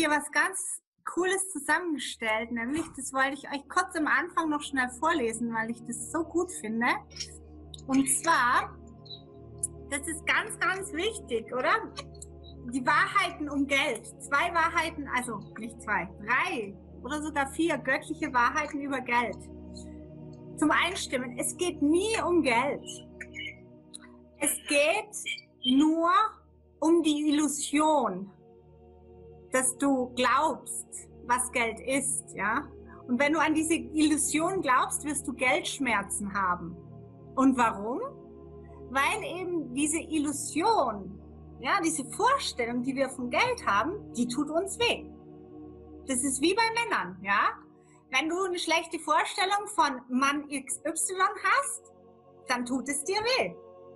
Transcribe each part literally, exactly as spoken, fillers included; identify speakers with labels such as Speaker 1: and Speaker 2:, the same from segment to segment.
Speaker 1: hier was ganz Cooles zusammengestellt, nämlich, das wollte ich euch kurz am Anfang noch schnell vorlesen, weil ich das so gut finde. Und zwar, das ist ganz, ganz wichtig, oder? Die Wahrheiten um Geld. Zwei Wahrheiten, also nicht zwei, drei oder sogar vier göttliche Wahrheiten über Geld. Zum Einstimmen, es geht nie um Geld. Es geht nur um die Illusion, dass du glaubst, was Geld ist, ja? Und wenn du an diese Illusion glaubst, wirst du Geldschmerzen haben. Und warum? Weil eben diese Illusion, ja, diese Vorstellung, die wir vom Geld haben, die tut uns weh. Das ist wie bei Männern, ja? Wenn du eine schlechte Vorstellung von Mann X Y hast, dann tut es dir weh.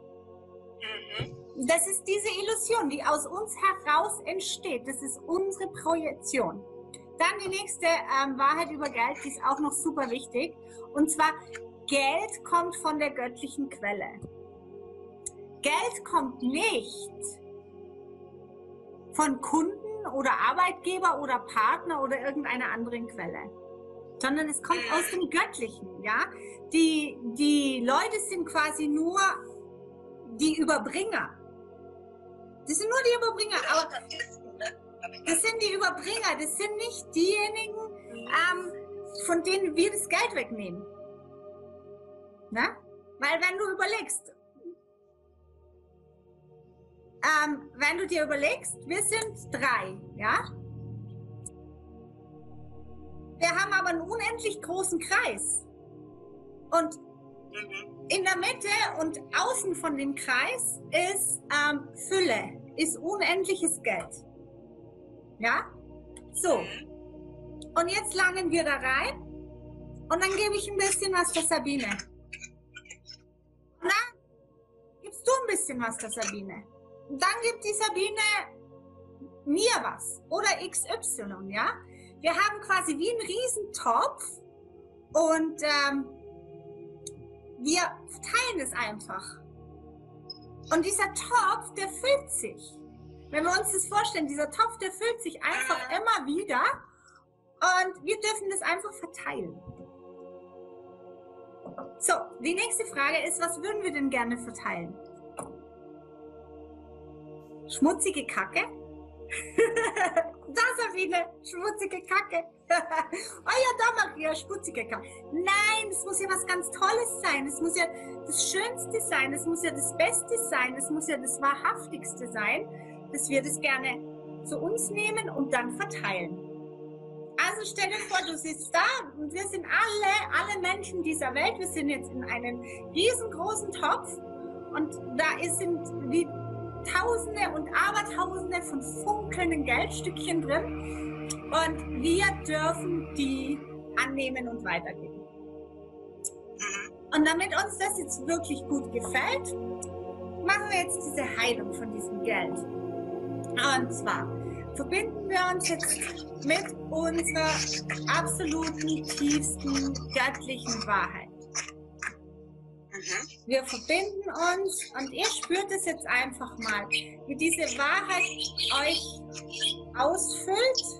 Speaker 1: Mhm. Das ist diese Illusion, die aus uns heraus entsteht. Das ist unsere Projektion. Dann die nächste ähm, Wahrheit über Geld, die ist auch noch super wichtig. Und zwar, Geld kommt von der göttlichen Quelle. Geld kommt nicht von Kunden oder Arbeitgeber oder Partner oder irgendeiner anderen Quelle, sondern es kommt aus dem Göttlichen, ja. Die, die Leute sind quasi nur die Überbringer. Das sind nur die Überbringer, aber das sind die Überbringer, das sind nicht diejenigen, ähm, von denen wir das Geld wegnehmen. Na? Weil wenn du überlegst, ähm, wenn du dir überlegst, wir sind drei, ja? Wir haben aber einen unendlich großen Kreis. Und in der Mitte und außen von dem Kreis ist ähm, Fülle, ist unendliches Geld. Ja? So. Und jetzt langen wir da rein und dann gebe ich ein bisschen was der Sabine. Und dann gibst du ein bisschen was der Sabine. Und dann gibt die Sabine mir was oder X Y, ja? Wir haben quasi wie einen Riesentopf und ähm, wir teilen es einfach. Und dieser Topf, der füllt sich. Wenn wir uns das vorstellen, dieser Topf, der füllt sich einfach immer wieder und wir dürfen das einfach verteilen. So, die nächste Frage ist, was würden wir denn gerne verteilen? Schmutzige Kacke? Da, Sabine, schmutzige Kacke. Oh ja, da, Maria, schmutzige Kacke. Nein, es muss ja was ganz Tolles sein. Es muss ja das Schönste sein. Es muss ja das Beste sein. Es muss ja das Wahrhaftigste sein, dass wir das gerne zu uns nehmen und dann verteilen. Also stell dir vor, du sitzt da und wir sind alle, alle Menschen dieser Welt. Wir sind jetzt in einem riesengroßen Topf und da sind wie Tausende und Abertausende von funkelnden Geldstückchen drin und wir dürfen die annehmen und weitergeben. Und damit uns das jetzt wirklich gut gefällt, machen wir jetzt diese Heilung von diesem Geld. Und zwar verbinden wir uns jetzt mit unserer absoluten, tiefsten, göttlichen Wahrheit. Wir verbinden uns und ihr spürt es jetzt einfach mal, wie diese Wahrheit euch ausfüllt,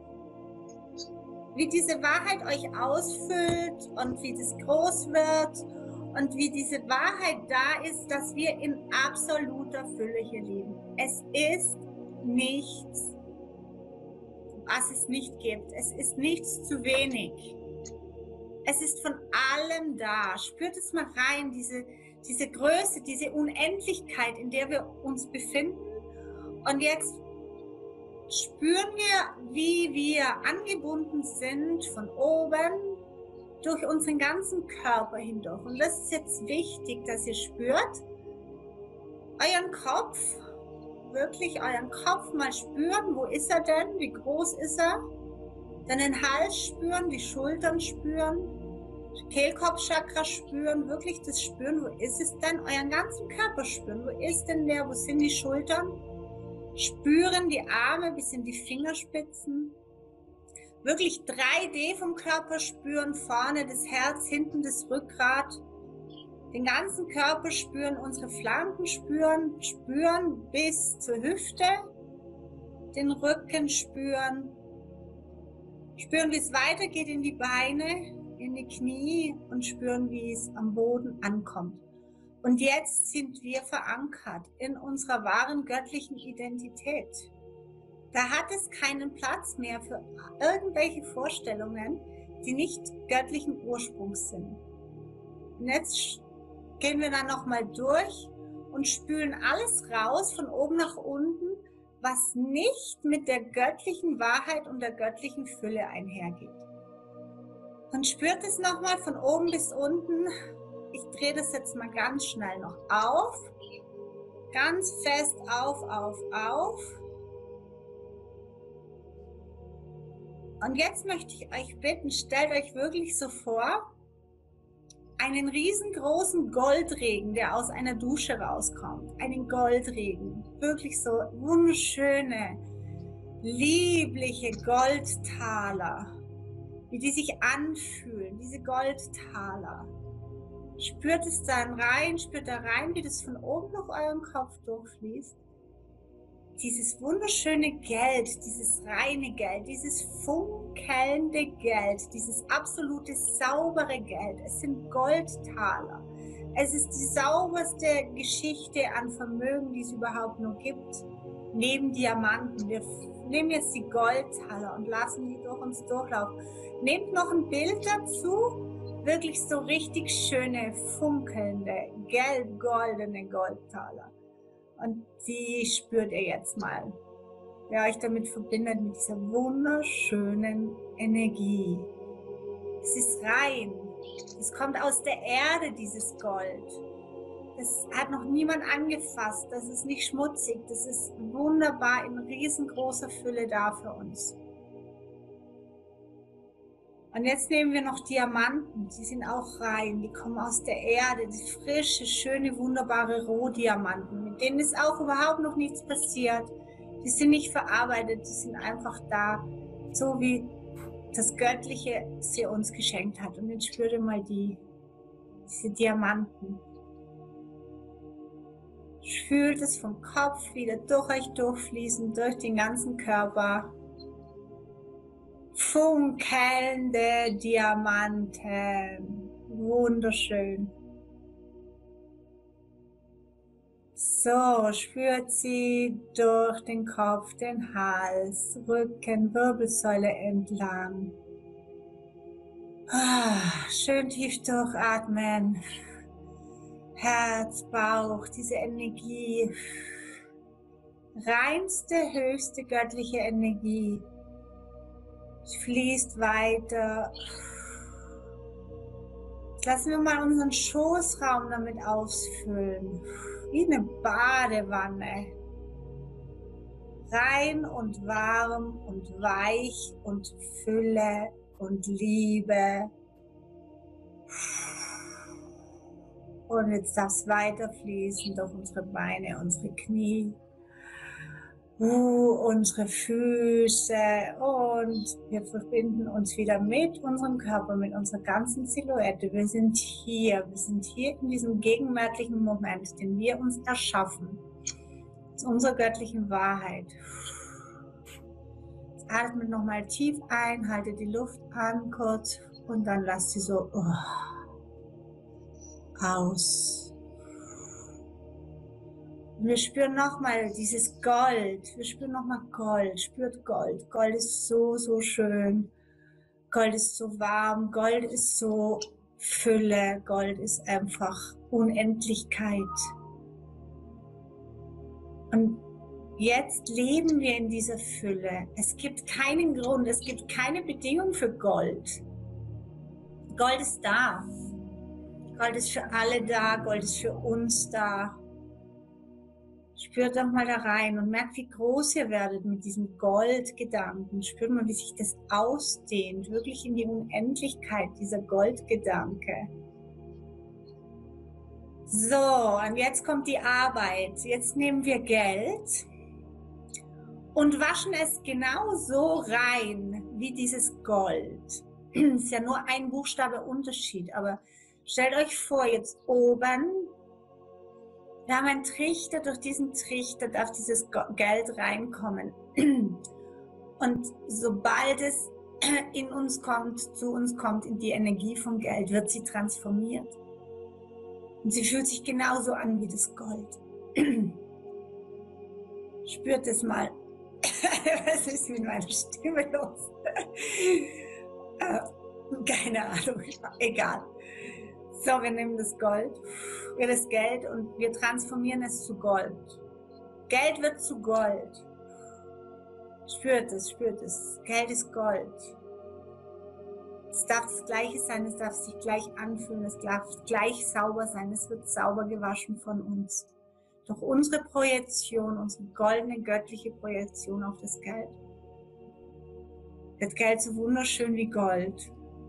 Speaker 1: wie diese Wahrheit euch ausfüllt und wie das groß wird und wie diese Wahrheit da ist, dass wir in absoluter Fülle hier leben. Es ist nichts, was es nicht gibt. Es ist nichts zu wenig. Es ist von allem da. Spürt es mal rein, diese, diese Größe, diese Unendlichkeit, in der wir uns befinden. Und jetzt spüren wir, wie wir angebunden sind von oben durch unseren ganzen Körper hindurch. Und das ist jetzt wichtig, dass ihr spürt, euren Kopf, wirklich euren Kopf mal spüren. Wo ist er denn? Wie groß ist er? Dann den Hals spüren, die Schultern spüren, Kehlkopfchakra spüren, wirklich das spüren, wo ist es denn? Euren ganzen Körper spüren, wo ist denn der, wo sind die Schultern? Spüren die Arme bis in die Fingerspitzen. Wirklich drei D vom Körper spüren, vorne das Herz, hinten das Rückgrat. Den ganzen Körper spüren, unsere Flanken spüren, spüren bis zur Hüfte. den Rücken spüren. Spüren, wie es weitergeht in die Beine, in die Knie und spüren, wie es am Boden ankommt. Und jetzt sind wir verankert in unserer wahren göttlichen Identität. Da hat es keinen Platz mehr für irgendwelche Vorstellungen, die nicht göttlichen Ursprungs sind. Und jetzt gehen wir dann nochmal durch und spülen alles raus, von oben nach unten, was nicht mit der göttlichen Wahrheit und der göttlichen Fülle einhergeht. Und spürt es nochmal von oben bis unten. Ich drehe das jetzt mal ganz schnell noch auf. Ganz fest auf, auf, auf. Und jetzt möchte ich euch bitten, stellt euch wirklich so vor, einen riesengroßen Goldregen, der aus einer Dusche rauskommt. Einen Goldregen. Wirklich so wunderschöne, liebliche Goldtaler. Wie die sich anfühlen, diese Goldtaler. Spürt es dann rein, spürt da rein, wie das von oben auf euren Kopf durchfließt. Dieses wunderschöne Geld, dieses reine Geld, dieses funkelnde Geld, dieses absolute saubere Geld. Es sind Goldtaler. Es ist die sauberste Geschichte an Vermögen, die es überhaupt nur gibt. Neben Diamanten. Wir nehmen jetzt die Goldtaler und lassen die durch uns durchlaufen. Nehmt noch ein Bild dazu. Wirklich so richtig schöne, funkelnde, gelb-goldene Goldtaler. Und die spürt ihr jetzt mal. Wer euch damit verbindet, mit dieser wunderschönen Energie. Es ist rein. Es kommt aus der Erde, dieses Gold. Das hat noch niemand angefasst. Das ist nicht schmutzig. Das ist wunderbar in riesengroßer Fülle da für uns. Und jetzt nehmen wir noch Diamanten, die sind auch rein, die kommen aus der Erde, die frische, schöne, wunderbare Rohdiamanten, mit denen ist auch überhaupt noch nichts passiert. Die sind nicht verarbeitet, die sind einfach da, so wie das Göttliche sie uns geschenkt hat. Und jetzt spürt ihr mal die, diese Diamanten. Fühlt es vom Kopf wieder durch euch durchfließen, durch den ganzen Körper. Funkelnde Diamanten. Wunderschön. So, spürt sie durch den Kopf, den Hals, Rücken, Wirbelsäule entlang. Ah, schön tief durchatmen. Herz, Bauch, diese Energie. Reinste, höchste göttliche Energie. Es fließt weiter. Jetzt lassen wir mal unseren Schoßraum damit ausfüllen. Wie eine Badewanne. Rein und warm und weich und Fülle und Liebe. Und jetzt darf es weiterfließen durch unsere Beine, unsere Knie. Uh, unsere Füße und wir verbinden uns wieder mit unserem Körper, mit unserer ganzen Silhouette. Wir sind hier, wir sind hier in diesem gegenwärtigen Moment, den wir uns erschaffen, zu unserer göttlichen Wahrheit. Jetzt atmet nochmal tief ein, haltet die Luft an kurz und dann lasst sie so oh, aus. Wir spüren nochmal dieses Gold. Wir spüren nochmal Gold. Spürt Gold. Gold ist so, so schön. Gold ist so warm. Gold ist so Fülle. Gold ist einfach Unendlichkeit. Und jetzt leben wir in dieser Fülle. Es gibt keinen Grund, es gibt keine Bedingung für Gold. Gold ist da. Gold ist für alle da. Gold ist für uns da. Spürt doch mal da rein und merkt, wie groß ihr werdet mit diesem Goldgedanken. Spürt mal, wie sich das ausdehnt, wirklich in die Unendlichkeit, dieser Goldgedanke. So, und jetzt kommt die Arbeit. Jetzt nehmen wir Geld und waschen es genau so rein wie dieses Gold. Ist ja nur ein Buchstabe Unterschied, aber stellt euch vor, jetzt oben, wir haben einen Trichter, durch diesen Trichter darf dieses Geld reinkommen. Und sobald es in uns kommt, zu uns kommt, in die Energie vom Geld, wird sie transformiert. Und sie fühlt sich genauso an wie das Gold. Spürt es mal. Was ist mit meiner Stimme los? Keine Ahnung, egal. So, wir nehmen das Gold, wir das Geld und wir transformieren es zu Gold. Geld wird zu Gold. Spürt es, spürt es. Geld ist Gold. Es darf das Gleiche sein, es darf sich gleich anfühlen, es darf gleich sauber sein, es wird sauber gewaschen von uns. Durch unsere Projektion, unsere goldene, göttliche Projektion auf das Geld, wird Geld so wunderschön wie Gold.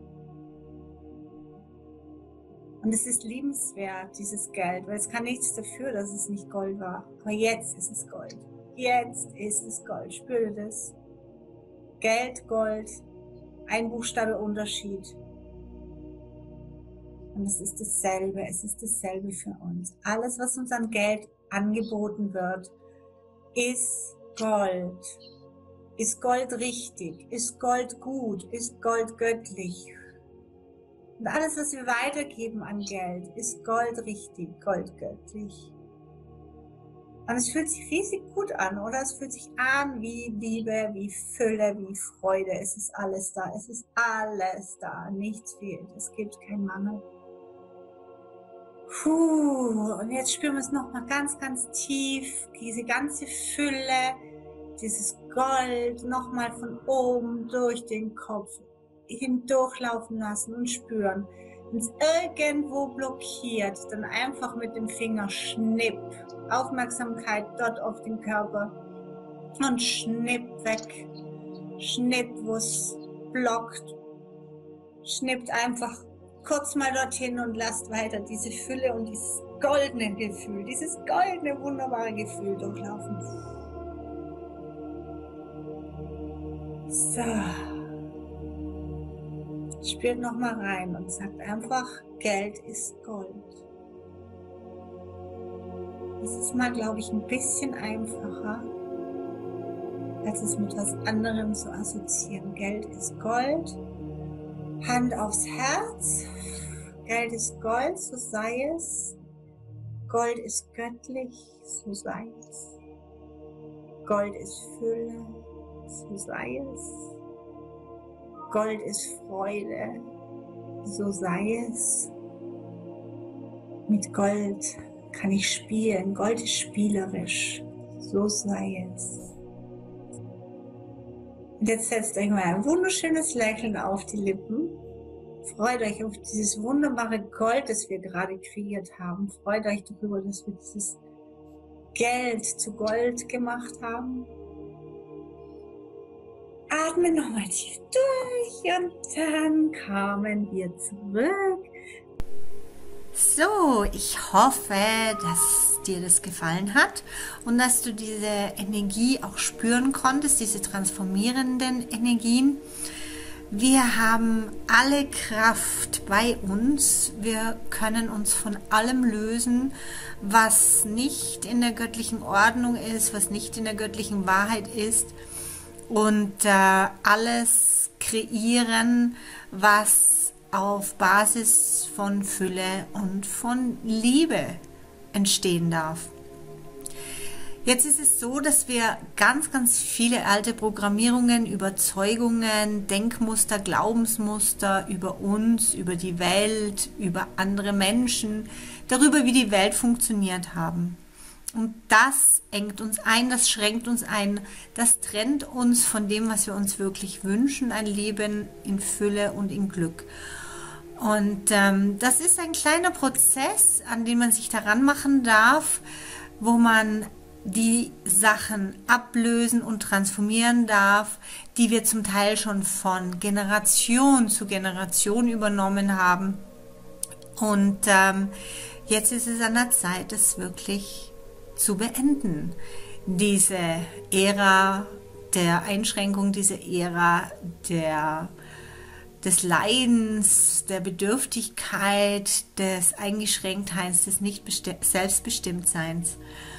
Speaker 1: Und es ist liebenswert, dieses Geld, weil es kann nichts dafür, dass es nicht Gold war. Aber jetzt ist es Gold. Jetzt ist es Gold. Spürt ihr das? Geld, Gold, ein Buchstabe Unterschied. Und es ist dasselbe, es ist dasselbe für uns. Alles, was uns an Geld angeboten wird, ist Gold. Ist Gold richtig? Ist Gold gut? Ist Gold göttlich? Und alles, was wir weitergeben an Geld, ist Gold richtig, Gold göttlich. Und es fühlt sich riesig gut an, oder? Es fühlt sich an wie Liebe, wie Fülle, wie Freude. Es ist alles da, es ist alles da, nichts fehlt, es gibt keinen Mangel. Puh, und jetzt spüren wir es nochmal ganz, ganz tief, diese ganze Fülle, dieses Gold nochmal von oben durch den Kopf hindurchlaufen lassen und spüren. Wenn es irgendwo blockiert, dann einfach mit dem Finger schnipp, Aufmerksamkeit dort auf den Körper und schnipp weg, schnipp, wo es blockt, schnippt einfach kurz mal dorthin und lasst weiter diese Fülle und dieses goldene Gefühl, dieses goldene, wunderbare Gefühl durchlaufen. So. Spürt nochmal rein und sagt einfach, Geld ist Gold. Das ist mal, glaube ich, ein bisschen einfacher, als es mit was anderem zu assoziieren. Geld ist Gold. Hand aufs Herz. Geld ist Gold, so sei es. Gold ist göttlich, so sei es. Gold ist Fülle, so sei es. Gold ist Freude, so sei es. Mit Gold kann ich spielen, Gold ist spielerisch, so sei es. Und jetzt setzt euch mal ein wunderschönes Lächeln auf die Lippen. Freut euch auf dieses wunderbare Gold, das wir gerade kreiert haben. Freut euch darüber, dass wir dieses Geld zu Gold gemacht haben. Atme nochmal tief durch und dann kommen wir zurück. So, ich hoffe, dass dir das gefallen hat und dass du diese Energie auch spüren konntest, diese transformierenden Energien. Wir haben alle Kraft bei uns. Wir können uns von allem lösen, was nicht in der göttlichen Ordnung ist, was nicht in der göttlichen Wahrheit ist. Und äh, alles kreieren, was auf Basis von Fülle und von Liebe entstehen darf. Jetzt ist es so, dass wir ganz, ganz viele alte Programmierungen, Überzeugungen, Denkmuster, Glaubensmuster über uns, über die Welt, über andere Menschen, darüber, wie die Welt funktioniert haben. Und das engt uns ein, das schränkt uns ein, das trennt uns von dem, was wir uns wirklich wünschen, ein Leben in Fülle und in Glück. Und ähm, das ist ein kleiner Prozess, an dem man sich daran machen darf, wo man die Sachen ablösen und transformieren darf, die wir zum Teil schon von Generation zu Generation übernommen haben. Und ähm, jetzt ist es an der Zeit, es wirklich zu beenden. Diese Ära der Einschränkung, diese Ära der, des Leidens, der Bedürftigkeit, des Eingeschränktseins, des Nicht-Selbstbestimmtseins.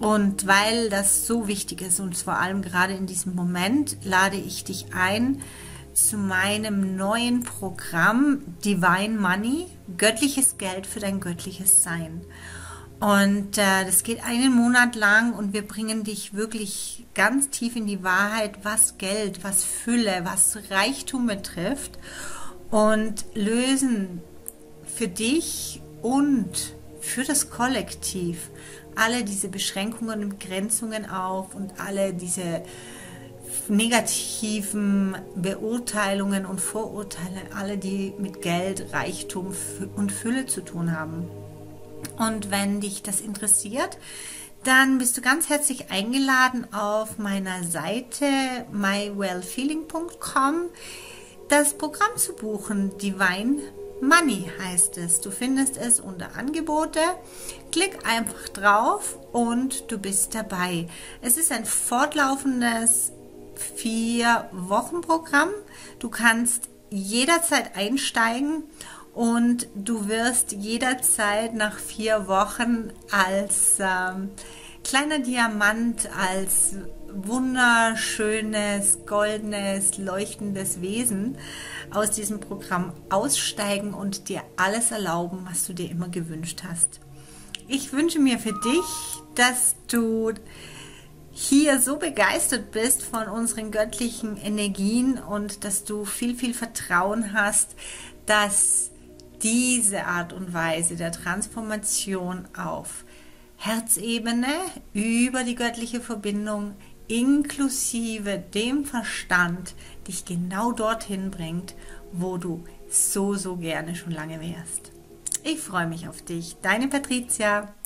Speaker 1: Und weil das so wichtig ist und vor allem gerade in diesem Moment, lade ich dich ein zu meinem neuen Programm Divine Money, göttliches Geld für dein göttliches Sein. Und äh, das geht einen Monat lang und wir bringen dich wirklich ganz tief in die Wahrheit, was Geld, was Fülle, was Reichtum betrifft und lösen für dich und für das Kollektiv alle diese Beschränkungen und Begrenzungen auf und alle diese negativen Beurteilungen und Vorurteile, alle, die mit Geld, Reichtum und Fülle zu tun haben. Und wenn dich das interessiert, dann bist du ganz herzlich eingeladen, auf meiner Seite my well feeling punkt com das Programm zu buchen. Divine Money heißt es. Du findest es unter Angebote. Klick einfach drauf und du bist dabei. Es ist ein fortlaufendes vier Wochen Programm. Du kannst jederzeit einsteigen und du wirst jederzeit nach vier Wochen als ähm, kleiner Diamant, als wunderschönes, goldenes, leuchtendes Wesen aus diesem Programm aussteigen und dir alles erlauben, was du dir immer gewünscht hast. Ich wünsche mir für dich, dass du hier so begeistert bist von unseren göttlichen Energien und dass du viel, viel Vertrauen hast, dass diese Art und Weise der Transformation auf Herzebene über die göttliche Verbindung inklusive dem Verstand dich genau dorthin bringt, wo du so, so gerne schon lange wärst. Ich freue mich auf dich. Deine Patricia.